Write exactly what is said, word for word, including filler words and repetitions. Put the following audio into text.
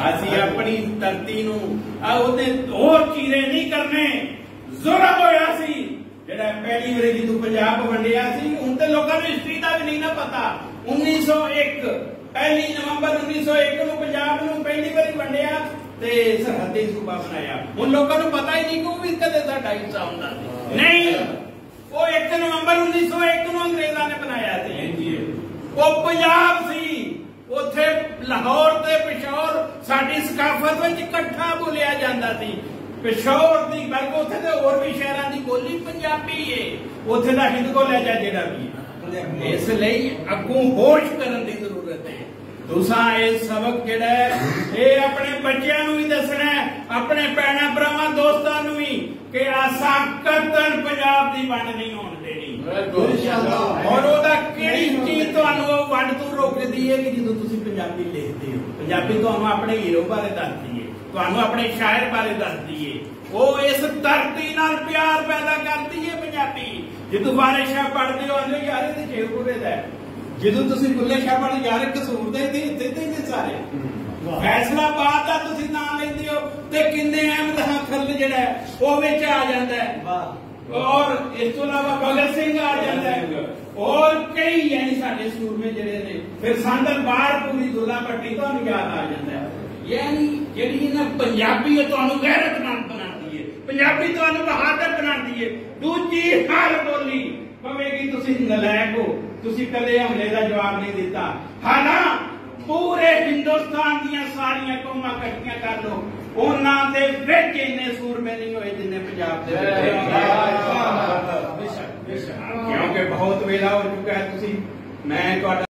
ਅਸੀਂ ਆਪਣੀ ਧਰਤੀ ਨੂੰ ਉਹਦੇ ਹੋਰ ਚੀਰੇ नहीं करने। ਜ਼ੁਲਮ ਹੋਇਆ ਸੀ ਜਿਹੜਾ ਪਹਿਲੀ ਵਾਰੀ ਜਦੋਂ ਪੰਜਾਬ ਵੰਡਿਆ ਸੀ। ਹੁਣ ਤੇ ਲੋਕਾਂ ਨੂੰ ਹਿਸਟਰੀ ਦਾ ਵੀ ਨਹੀਂ ਨਾ ਪਤਾ। उन्नीस सौ एक पहली नवंबर उन्नीस सौ एक ਨੂੰ ਪੰਜਾਬ ਨੂੰ ਪਹਿਲੀ ਵਾਰੀ ਵੰਡਿਆ ਤੇ ਸਰਹੱਦੀ ਸੂਬਾ ਬਣਾਇਆ। ਹੁਣ ਲੋਕਾਂ ਨੂੰ ਪਤਾ ਹੀ ਨਹੀਂ ਕਿ ਉਹ ਵੀ ਕਦੇ ਸਾਡਾ ਹਿੱਸਾ ਹੁੰਦਾ ਸੀ। ਨਹੀਂ, ਉਹ ਇੱਕ ਨਵੰਬਰ उन्नीस सौ एक ਨੂੰ ਅੰਗਰੇਜ਼ਾਂ ਨੇ ਬਣਾਇਆ ਸੀ। ਉਹ ਪੰਜਾਬ ਸੀ। ਉੱਥੇ ਲਾਹੌਰ ਤੇ ਪਿਸ਼ੌਰ ਸਾਡੀ ਸਕਾਫਤ ਵਿੱਚ ਇਕੱਠਾ ਬੋਲਿਆ ਜਾਂਦਾ ਸੀ। ਪਿਸ਼ੌਰ ਦੀ ਬਲਕਿ ਉੱਥੇ ਦੇ ਹੋਰ ਵੀ ਸ਼ਹਿਰਾਂ ਦੀ ਬੋਲੀ ਪੰਜਾਬੀ ਏ। ਉੱਥੇ ਦਾ ਹਿੰਦਕੋ ਲਹਿਜਾ ਜਿਹੜਾ ਵੀ। ਇਸ ਲਈ ਅੱਗੋਂ ਹੋਸ਼ ਕਰਨ ਦੀ ਜ਼ਰੂਰਤ ਹੈ। तुसा ये सबक जिहड़ा है ये अपने बच्चों नूं भी दसना है, अपने भैणां भरावां दोस्तां नूं भी कि असां कतन पंजाब दी वंड नहीं होण देनी। और ओदा किहड़ी चीज तुहानूं वंड तों रोकदी है कि जदों तुसीं पंजाबी लिखदे हो। पंजाबी तुहानूं अपने हीरो बारे दसदी है, तुहानूं अपने शायर बारे दसदी है। वो इस धरती नाल प्यार पैदा करदी है पंजाबी। जदों वारिस शाह पढ़दे हो आंदे यार इह ते शेखपुरे दा है। ਜਦੋਂ ਤੁਸੀਂ ਬੁੱਲੇ ਸ਼ਾਹ ਪੜ੍ਹ ਯਾਰ ਕਸੂਰ ਦੇ ਤੇ ਇੱਥੇ ਨੇ ਸਾਰੇ ਫੈਸਲਾਬਾਦ ਦਾ ਤੁਸੀਂ ਨਾਮ ਲੈਂਦੇ ਹੋ ਤੇ ਕਿੰਨੇ ਅਹਿਮਦ ਖਲ ਜਿਹੜਾ ਉਹ ਵਿੱਚ ਆ ਜਾਂਦਾ ਹੈ। ਔਰ ਇਸ ਤੋਂ ਇਲਾਵਾ ਭਗਤ ਸਿੰਘ ਆ ਜਾਂਦਾ ਹੈ ਔਰ ਕਈ ਯਾਨੀ ਸਾਡੇ ਸੂਰਮੇ ਜਿਹੜੇ ਨੇ। ਫਿਰ ਸੰਦਰ ਬਾਹਰ ਪੂਰੀ ਦੁੱਲਾ ਪੱਟੀ ਤੁਹਾਨੂੰ ਯਾਦ ਆ ਜਾਂਦਾ ਹੈ। ਯਾਨੀ ਜਿਹੜੀ ਨਾ ਪੰਜਾਬੀ ਤੁਹਾਨੂੰ ਗੈਰਤਮੰਦ ਬਣਾਉਂਦੀ ਹੈ, ਪੰਜਾਬੀ ਤੁਹਾਨੂੰ ਬਹਾਦਰ ਬਣਾਉਂਦੀ ਹੈ। ਦੂਜੀ ਹਰ ਬੋਲੀ ਭਾਵੇਗੀ ਤੁਸੀਂ ਨਲਾਇਕ ਹੋ, ਤੁਸੀਂ ਕਦੇ ਹਮਲੇ ਦਾ ਜਵਾਬ ਨਹੀਂ ਦਿੱਤਾ। ਹਾਲਾਂ ਪੂਰੇ ਹਿੰਦੁਸਤਾਨ ਦੀਆਂ ਸਾਰੀਆਂ ਕੌਮਾਂ ਇਕੱਠੀਆਂ ਕਰ ਲਓ, ਉਹਨਾਂ ਦੇ ਵਿੱਚ ਇੰਨੇ ਸੂਰਮੇ ਨਹੀਂ ਹੋਏ ਜਿੰਨੇ ਪੰਜਾਬ ਦੇ ਵਿੱਚ। ਕਿਉਂਕਿ ਬਹੁਤ ਵੇਲਾ ਹੋ ਚੁੱਕਾ ਹੈ। ਤੁਸੀਂ ਮੈਂ ਤੁਹਾਡਾ